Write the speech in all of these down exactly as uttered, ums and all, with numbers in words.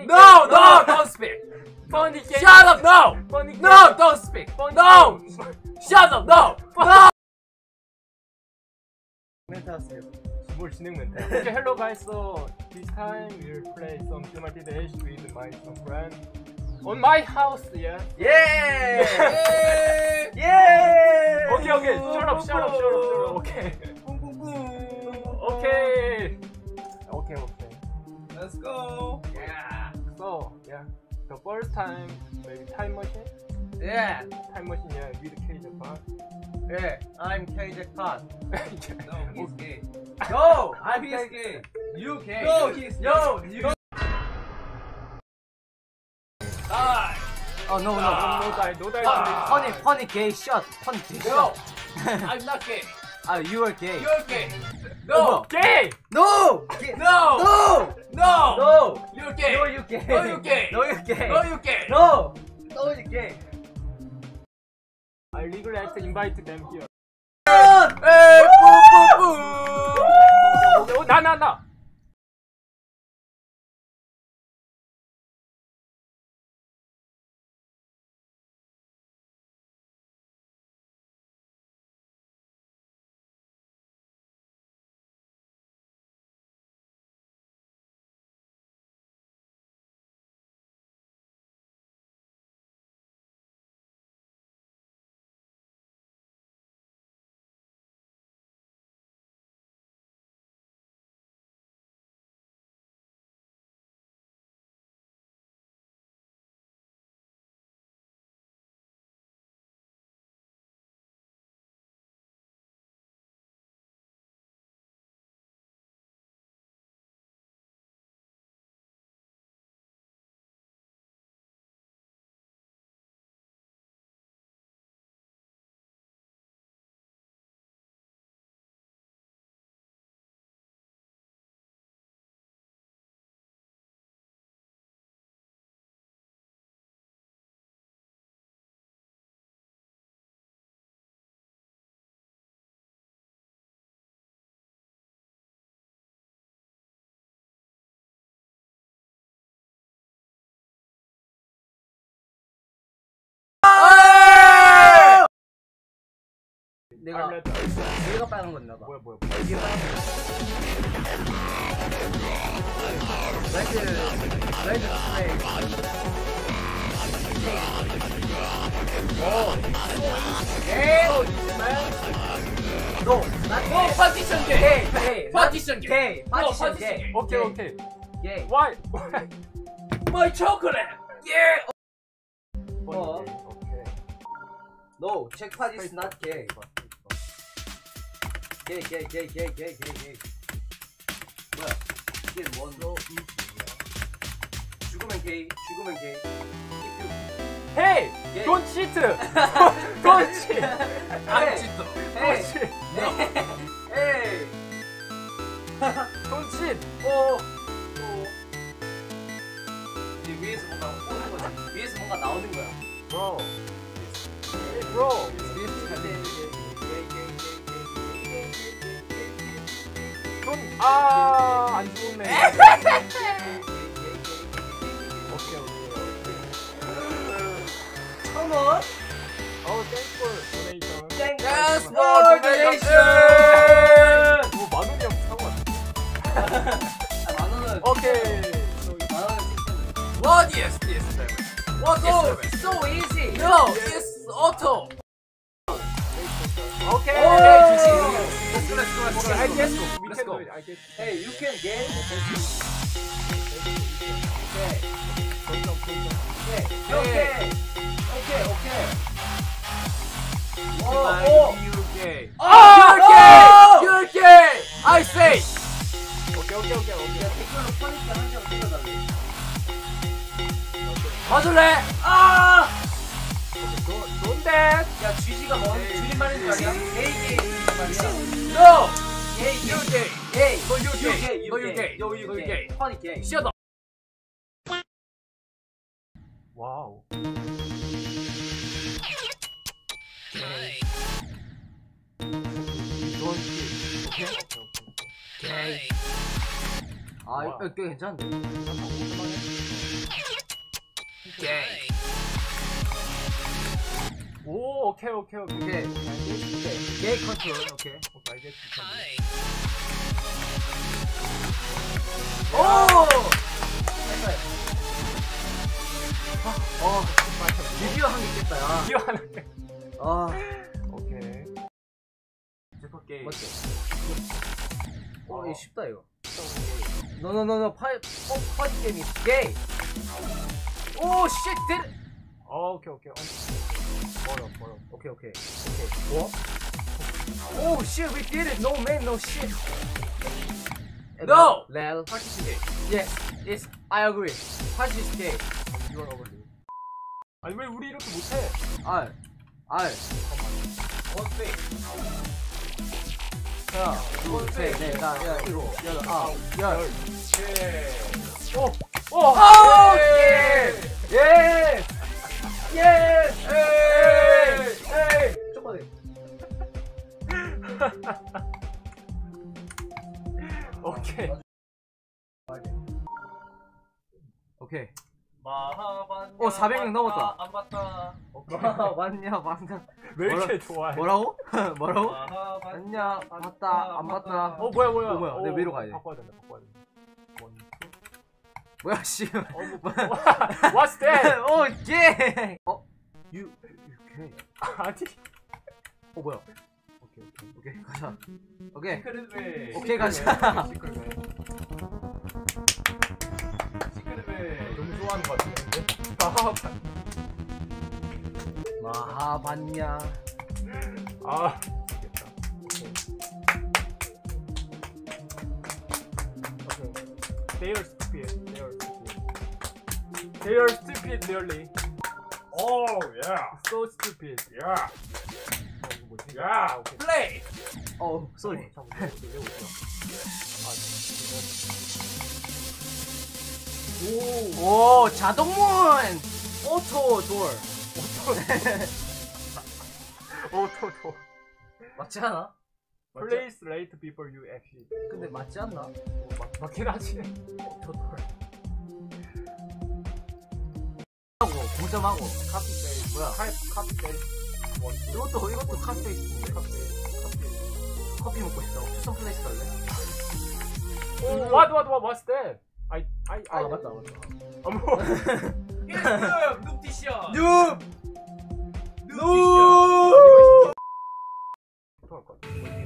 Funny No, gay. no, don't speak. Funny gay. Shut up, no. Funny gay. No, don't speak. Funny No. gay. Shut up, no. No. 멘트 하세요. 뭘 진행 멘트? Okay, hello guys. So this time we'll play some Humanity Dash with my some friend on my house. Yeah. Yeah. Yeah. Okay, okay. Shut up, shut up, shut up, shut up. Okay. Okay. Okay, okay. Let's go. Yeah. So yeah, the first time maybe time machine. Yeah. Time machine. Yeah, with K Japan. Yeah. I'm K Japan. No, he's gay. No, I'm he's gay. You gay. No, he's no. You. Die. Oh no no. no, no die, no die. Ah. Funny funny gay shot. Funny gay No. shot. I'm not gay. Ah, you are gay. You're gay. No. Gay. No. Gay. No. No. No. No. You're gay. No, you gay. No, you gay. No, you gay. No, you gay. No. No, you gay. I regret to invite them here. Hey, boo, boo, boo. Oh, 나, 나, 나. 내가 내가 빨간 건가 봐. 뭐야, 뭐야. 이게 빨간 거. 라이트 라이트 스프레이. Oh. Gay. No. Not No, partition gay. gay. Gay. Partition gay. Gay. No, Partition partition gay. gay. 오케이, 오케이. Gay. Why? Why? My chocolate. Yeah. 어. 오케이. No. Czech party is not gay. Gay, gay, gay, gay, gay, gay, gay. 뭐야? 이게 뭔? 죽으면 게이. 죽으면 게이. Hey! Gay. Don't cheat! Don't cheat! I'm cheat. Don't cheat! 에이. Don't cheat! 오. 오. 이제 위에서 뭔가 오는 거지. 위에서 뭔가 나오는 거야. Bro. Bro. Don't. 아, 안 좋네. 오케이, 오케이. Come on. Oh, thanks for donation. Thank Yes, you. for donation. 뭐, 만 원이라고 사고 왔어. 아, 만 원은. 오케이. 만 원은 찍혔네. What is this? What So, is this? so easy. No, it's auto. 오케이. Okay, G G. Let's go, let's go, let's go. I guess we Let's can go. do it. I guess. Hey, you can get. Okay. Okay. Okay. Okay. Okay. Oh, oh. You're gay. Oh, You're gay. You're gay. I say. 오케이, 오케이, 오케이, 오케이. 야, 댓글로 퍼니까 한 장 찍어달래. 맞을래? 아! Don't that. 야, 쥐지가 뭔 줄임말인 줄 아냐? 게이 게이 줄임말이야. No. 게이 You're gay. 게이. No, you're You gay. gay. No, you're gay. No, No, you you're gay. gay. 퍼니 게이. Shut up. 와우. Don't cheat. 오케이, 오케이, 오케이. Gay. 아 이거 꽤 괜찮은데. 게이. 오 오케이 오케이 오케이. 오케이. 오케이. 게이 컨트롤. 오케이. 오케이 알겠지. 오! 어, 드디어 한 개 깼다, 야. 기억하는데. 아, 오케이. 제퍼 게임. 맞지? 어, 이거 쉽다, 이거. 노노노노, 파, 어, 파티 게임이 게이. 오, 쉣, 데드. 어, 오케이 오케이. 어. 멀어 멀어. 오케이, 오케이. 오케이. 뭐? 오, 쉣, we did it. No, man, no shit. No! Lel. 파티스 게임. Yes, it's, I agree. 파티 게임. 이걸 어글리. 아니 왜 우리 이렇게 못해? 알. 알. 원페이. 하나, 둘, 셋, 넷, 다섯, 여섯, 일곱, 여덟, 아홉, 열. 오! 오! 오! 예! 예! 예! 에이! 에이! 좀만 해. 오케이. 오케이. 마하반. 어, 사백 명 넘었다. 안 봤다. 와, 맞냐, 맞냐. 왜 이렇게 뭐라- 좋아해? 뭐라고? 뭐라고? 마하반. 맞냐, 맞다, 안 맞다. 어 뭐야 뭐야? 어, 뭐야? 내가 위로 가야 돼. 바꿔야 된다. 바꿔야 된다. 원, 투. 뭐야, 씨. 어 뭐? What's that? 오, 예! 어? 유, 유, 오케이. 아니. 어, 뭐야? 오케이 오케이. 오케이, 가자. 오케이. 시크릿웨이. 오케이, 가자. 시크릿웨이. 시크릿웨이. 너무 좋아하는 것 같은데. 아, 마하반냐. 아, 미치겠다. 오케이. 오케이. They are stupid. They are stupid. They are stupid, really. Oh yeah. So stupid. Yeah. 어, 이거 뭐지? 야! 아, 오케이. 플레이. 어, 쏘리. 잠깐만, 이거 이거 뭐야? 아, 오, 자동문! 오토 돌. 오, 또, 또. 맞지 않아? Place late before you exit. 근데 맞지 않나? 어, 맞, 맞긴 하지. 오토 돌. 하고, 공점하고. 카피 페이스. 뭐야? 카피, 카피 페이스. 원, 투. 이것도, 이것도 카페이스. 카피 페이스. 카피 페이스. 커피 먹고 싶다고. 추천 플레이스 할래? 오, what, what, what, what's that? I, I, 아, I. 맞다, 맞다. 어머. 눕티션. 뉴! 뉴! 통할 것 같아.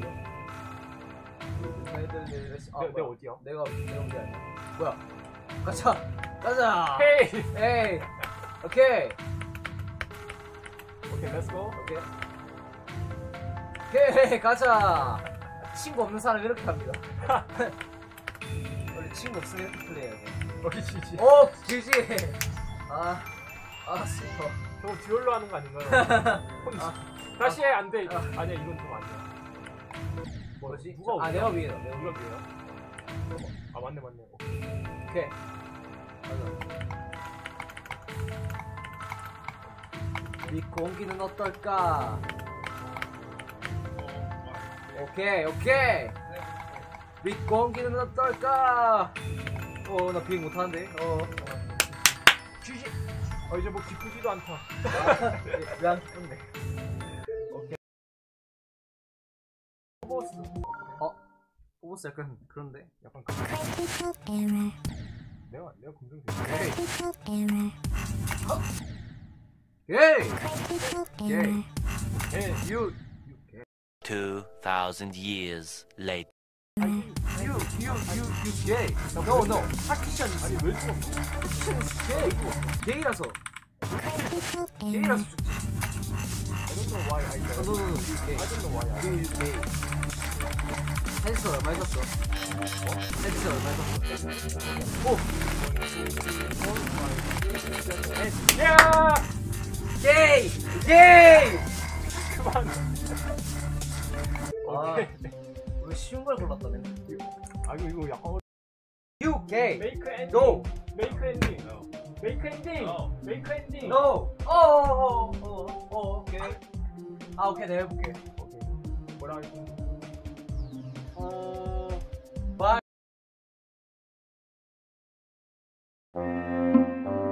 아, 내, 내 뭐야. 어디야? 내가, 내가 어디 아니야? 뭐야? 가자! 가자! 헤이! 에이! 오케이! 오케이, let's go. 오케이. 오케이, 가자! 친구 없는 사람 이렇게 합니다. 원래 친구 없으면 이렇게 플레이해야 돼. 여기 지지. 오! 지지! 아, 아, 슬퍼. 저거 듀얼로 하는 거 아닌가요? 아, 다시 해, 안 돼. 아. 아니야, 이건 좀 아니야. 뭐지? 누가 아, 어디야? 내가 위에다. 내가 누가 위에. 위에야? 아, 맞네, 맞네. 오케이. 오케이. 가자. 이 공기는 어떨까? 오케이, 오케이! 밑 공기는 어떨까? 어, 나 비행 못하는데? 어. 지지! 어, 이제 뭐 기쁘지도 않다. 왜 안 기쁜데? 포버스. 포버스 약간 그런데? 약간 그 Critical error. 내가, 내가 긍정적이야. Critical error. 예이! Critical 예이! error. 예. 유! 유! 개. Two thousand years later. 유! 유! 유! 유! 게이! No, no! 파티션 아니, 왜 죽었어? 파티션 게이! 게이라서! Critical 게이라서 error. 죽지! I don't know why I 어, died. no, no, no, 유 게이! I don't know why I 유, 유 게이! 펜스 얼마에 샀어? 펜스 얼마에 샀어? 오! died. 야! 게이! 게이! 그만. 아. 오케이. 우리 쉬운 걸 골랐다네. 아, 이거, 이거 약간. 유 게이! 메이크 엔딩. No! 메이크 엔딩. 메이크 엔딩. No. 메이크 엔딩. No! 어어어어 오케이. 아 오케이 내가 해볼게. 오케이. 뭐라 할지. 어 어,